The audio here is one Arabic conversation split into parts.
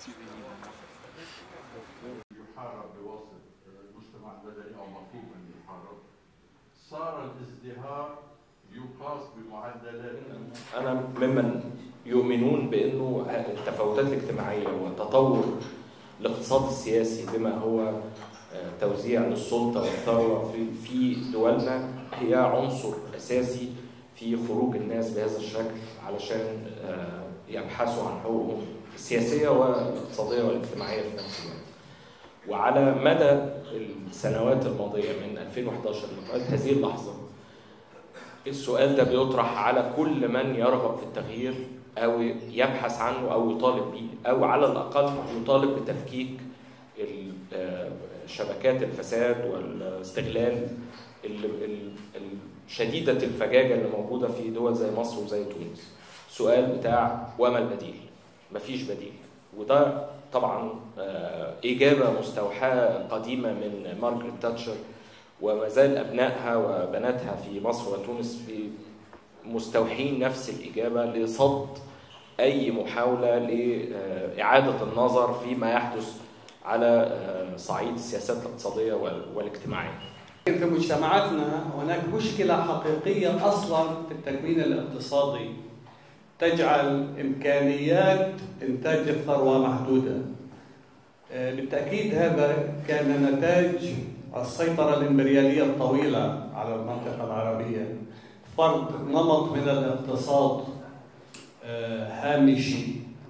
يحارب بواسطة المجتمع المدني أو مطلوب أن يحارب، صار الازدهار يقاس بمعدلات. أنا ممن يؤمنون بأنه التفاوتات الاجتماعية وتطور الاقتصاد السياسي بما هو توزيع للسلطة والثروة في دولنا هي عنصر أساسي في خروج الناس بهذا الشكل علشان يبحثوا عن حقوقهم السياسية والاقتصادية والاجتماعية في نفس الوقت. وعلى مدى السنوات الماضية من 2011 لغاية هذه اللحظة السؤال ده بيطرح على كل من يرغب في التغيير أو يبحث عنه أو يطالب به، أو على الأقل يطالب بتفكيك شبكات الفساد والاستغلال شديدة الفجاجة اللي موجودة في دول زي مصر وزي تونس. سؤال بتاع وما البديل؟ مفيش بديل. وده طبعا إجابة مستوحاة قديمة من مارغريت تاتشر، وما زال أبنائها وبناتها في مصر وتونس مستوحين نفس الإجابة لصد أي محاولة لإعادة النظر فيما يحدث على صعيد السياسات الاقتصادية والاجتماعية. في مجتمعاتنا هناك مشكلة حقيقية أصلا في التكوين الاقتصادي تجعل إمكانيات إنتاج الثروة محدودة. بالتأكيد هذا كان نتاج السيطرة الإمبريالية الطويلة على المنطقة العربية، فرض نمط من الاقتصاد هامشي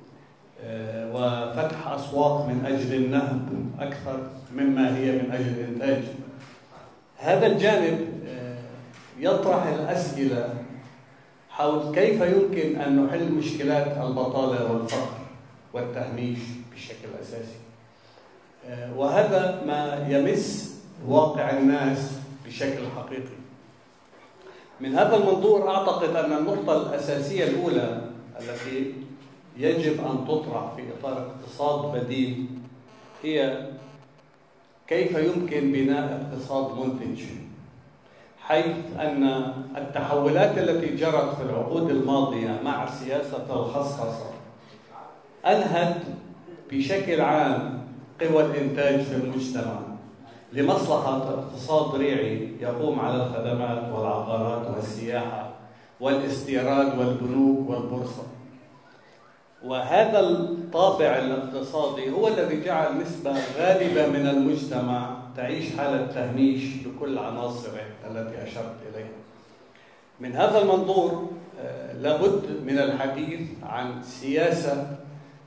وفتح أسواق من أجل النهب أكثر مما هي من أجل الإنتاج. هذا الجانب يطرح الأسئلة حول كيف يمكن أن نحل مشكلات البطالة والفقر والتهميش بشكل أساسي، وهذا ما يمس واقع الناس بشكل حقيقي. من هذا المنظور أعتقد أن النقطة الأساسية الأولى التي يجب أن تطرح في إطار اقتصاد بديل هي كيف يمكن بناء اقتصاد منتج، حيث أن التحولات التي جرت في العقود الماضية مع سياسة الخصخصة أنهت بشكل عام قوى الإنتاج في المجتمع لمصلحة اقتصاد ريعي يقوم على الخدمات والعقارات والسياحة والاستيراد والبنوك والبورصة. وهذا الطابع الاقتصادي هو الذي جعل نسبة غالبة من المجتمع تعيش حالة تهميش بكل عناصره التي أشرت إليها. من هذا المنظور لابد من الحديث عن سياسة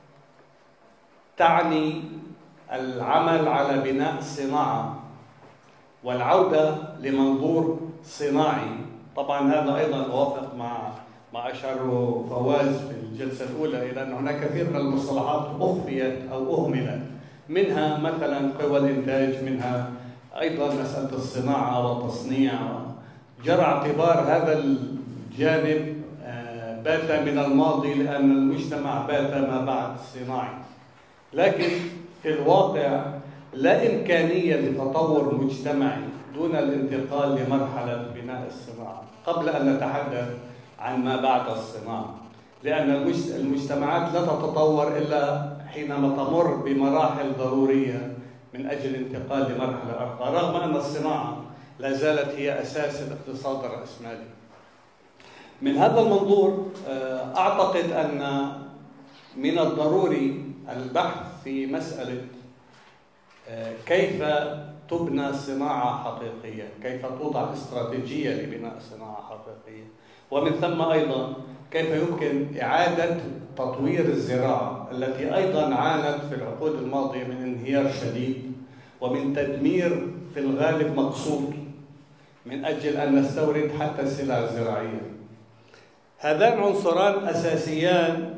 تعني العمل على بناء الصناعة والعودة لمنظور صناعي. طبعا هذا أيضا أوافق مع أشاره فواز في الجلسة الأولى إلى أن هناك كثير من المصطلحات أخفيت أو أهملت، منها مثلا قوى الإنتاج، منها أيضا مسألة الصناعة والتصنيع. جرى اعتبار هذا الجانب بات من الماضي لأن المجتمع بات ما بعد صناعي، لكن في الواقع لا إمكانية لتطور مجتمعي دون الانتقال لمرحلة بناء الصناعة قبل أن نتحدث عن ما بعد الصناعة، لأن المجتمعات لا تتطور إلا حينما تمر بمراحل ضرورية من أجل الانتقال لمرحلة أخرى، رغم أن الصناعة لا زالت هي أساس الاقتصاد الرأسمالي. من هذا المنظور أعتقد أن من الضروري البحث في مسألة كيف تبنى صناعة حقيقية، كيف توضع استراتيجية لبناء صناعة حقيقية، ومن ثم أيضا كيف يمكن إعادة تطوير الزراعة التي أيضا عانت في العقود الماضية من انهيار شديد ومن تدمير في الغالب مقصود من أجل أن نستورد حتى السلع الزراعية. هذان عنصران أساسيان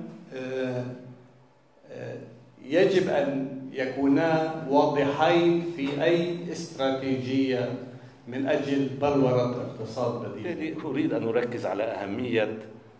يجب أن يكونا واضحين في أي استراتيجية من أجل بلورة اقتصاد بديل. أريد أن أركز على أهمية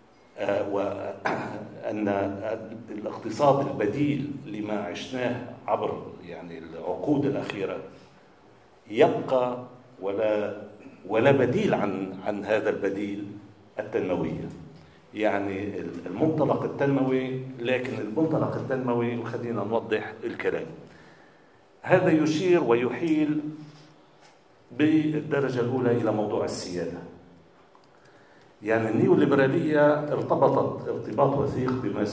وأن الاقتصاد البديل لما عشناه عبر العقود الأخيرة يبقى ولا بديل عن هذا البديل التنموية. يعني المنطلق التنموي، لكن المنطلق التنموي وخلينا نوضح الكلام. هذا يشير ويحيل بالدرجة الأولى إلى موضوع السيادة. يعني النيوليبرالية ارتبطت ارتباط وثيق بما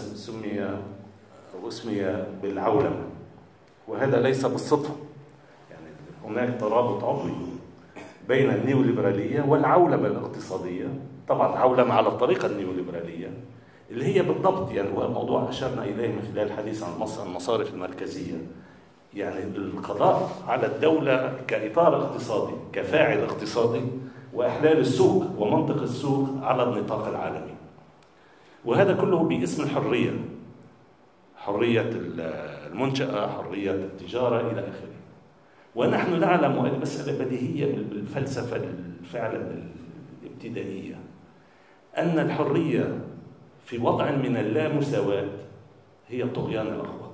اسمي بالعولمة، وهذا ليس بالصدفة. يعني هناك ترابط عضوي بين النيوليبرالية والعولمة الاقتصادية. طبعا عولمة على الطريقة النيوليبرالية اللي هي بالضبط يعني هو موضوع أشرنا إليه من خلال الحديث عن المصارف المركزية، يعني القضاء على الدولة كإطار اقتصادي كفاعل اقتصادي، وإحلال السوق ومنطق السوق على النطاق العالمي. وهذا كله باسم الحرية، حرية المنشأة، حرية التجارة إلى آخره. ونحن نعلم، وهذه مسألة بديهية بالفلسفة فعلا الابتدائية، أن الحرية في وضع من اللامساواة هي طغيان الأقوى.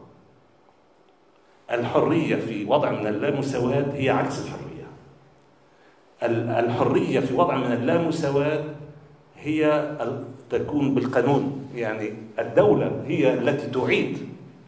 الحرية في وضع من اللامساواة هي عكس الحرية. الحرية في وضع من اللامساواة هي تكون بالقانون، يعني الدولة هي التي تعيد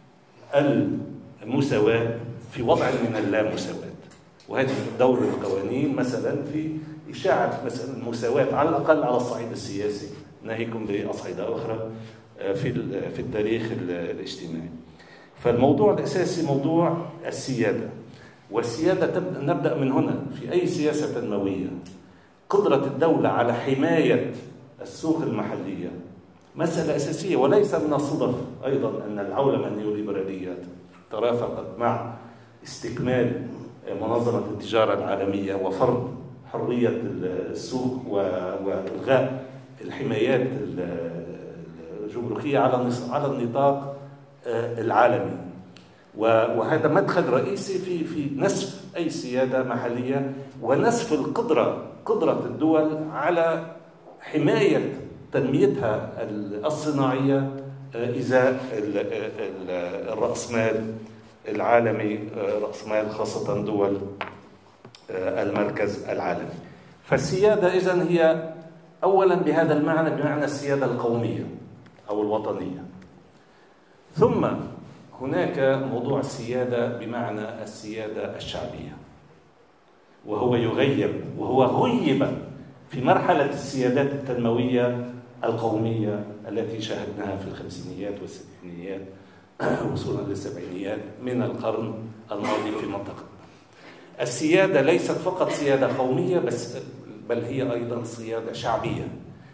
المساواة في وضع من اللامساواة. وهذه دور القوانين مثلا في إشاعة مثلا المساواة على الأقل على الصعيد السياسي، ناهيكم بأصعدة أخرى في التاريخ الاجتماعي. فالموضوع الأساسي موضوع السيادة، والسيادة نبدأ من هنا في أي سياسة تنموية. قدرة الدولة على حماية السوق المحلية مسألة أساسية، وليس من الصدف أيضا أن العولمة النيوليبرالية ترافقت مع استكمال منظمة التجارة العالمية وفرض حرية السوق وإلغاء الحمايات الجمركية على النطاق العالمي. وهذا مدخل رئيسي في نسف أي سيادة محلية، ونسف قدرة الدول على حماية تنميتها الصناعية إزاء الرأسمال العالمي، رأسمال خاصة دول المركز العالمي. فالسيادة إذن هي أولا بهذا المعنى، بمعنى السيادة القومية أو الوطنية. ثم هناك موضوع السيادة بمعنى السيادة الشعبية، وهو غيب في مرحلة السيادات التنموية القومية التي شاهدناها في الخمسينيات والستينيات وصولا للسبعينيات من القرن الماضي في منطقتنا. السيادة ليست فقط سيادة قومية بل هي أيضا سيادة شعبية.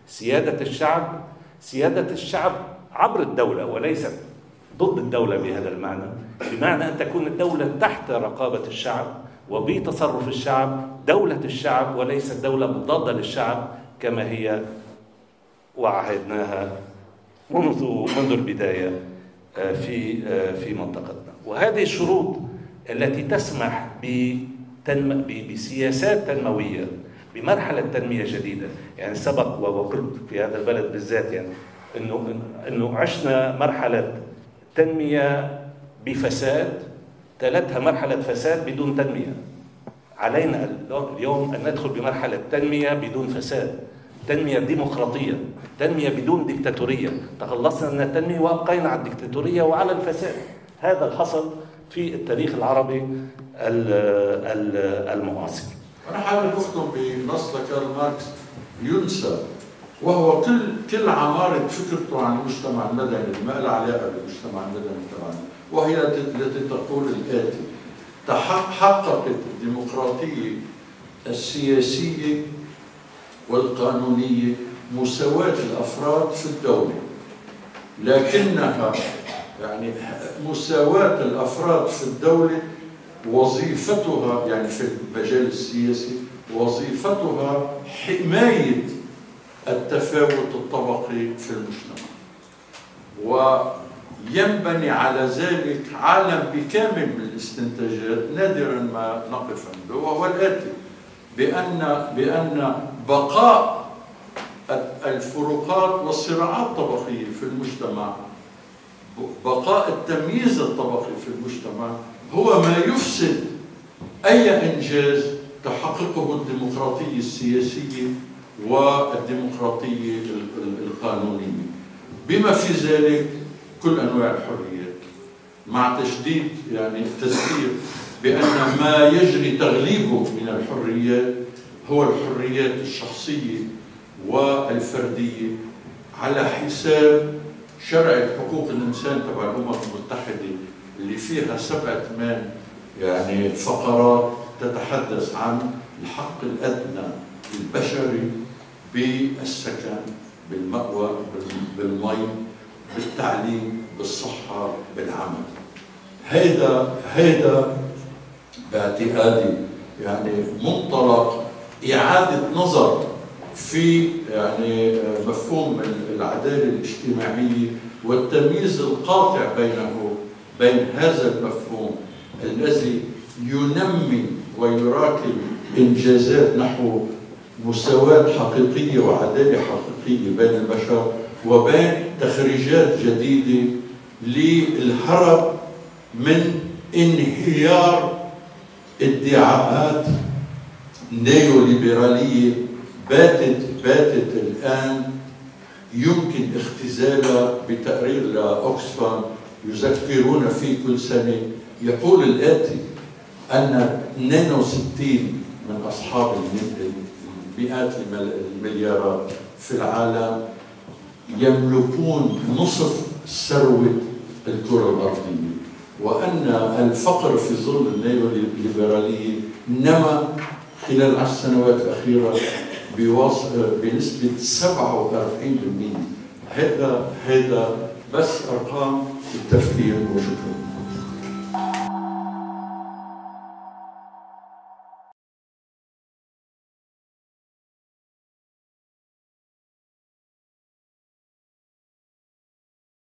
سيادة الشعب عبر الدولة وليست ضد الدولة بهذا المعنى، بمعنى أن تكون الدولة تحت رقابة الشعب وبتصرف الشعب، دولة الشعب وليست دولة مضادة للشعب كما هي وعهدناها منذ البداية في منطقتنا. وهذه الشروط التي تسمح بسياسات تنموية بمرحلة تنمية جديدة. يعني سبق وقلت في هذا البلد بالذات يعني إنه عشنا مرحلة تنمية بفساد تلتها مرحلة فساد بدون تنمية. علينا اليوم أن ندخل بمرحلة تنمية بدون فساد، تنمية ديمقراطية، تنمية بدون ديكتاتورية. تخلصنا من التنمية وأبقينا على الديكتاتورية وعلى الفساد. هذا الحصل في التاريخ العربي المعاصر. أنا حابب أختم بنص لكارل ماركس ينسى، وهو كل عمارة فكرته عن المجتمع المدني ما لها علاقة بالمجتمع المدني تبعنا، وهي التي تقول الآتي: حققت الديمقراطية السياسية والقانونية مساواة الأفراد في الدولة، لكنها يعني مساواة الأفراد في الدولة وظيفتها يعني في المجال السياسي وظيفتها حماية التفاوت الطبقي في المجتمع. وينبني على ذلك عالم بكامل من الاستنتاجات نادرا ما نقف عنده، وهو الآتي: بأن بقاء الفروقات والصراعات الطبقية في المجتمع، بقاء التمييز الطبقي في المجتمع هو ما يفسد أي إنجاز تحققه الديمقراطية السياسية والديمقراطية القانونية، بما في ذلك كل أنواع الحريات، مع تشديد يعني التذكير بأن ما يجري تغليبه من الحريات هو الحريات الشخصية والفردية على حساب شرعة حقوق الإنسان تبع الأمم المتحدة اللي فيها 7-8 يعني فقرات تتحدث عن الحق الأدنى البشري بالسكن، بالمأوى، بالمي، بالتعليم، بالصحة، بالعمل. هيدا باعتقادي يعني منطلق إعادة نظر في يعني مفهوم العدالة الاجتماعية والتمييز القاطع بين هذا المفهوم الذي ينمي ويراكم إنجازات نحو مساواة حقيقية وعدالة حقيقية بين البشر، وبين تخريجات جديدة للهرب من انهيار ادعاءات نيوليبرالية باتت الآن يمكن اختزالها بتقرير لأوكسفام يذكرون فيه كل سنة، يقول الآتي: أن 62 من أصحاب مئات المليارات في العالم يملكون نصف ثروة الكرة الأرضية، وأن الفقر في ظل النيوليبرالية نما خلال 10 سنوات الأخيرة بنسبة 47%. هذا بس أرقام التفكير، وشكرا.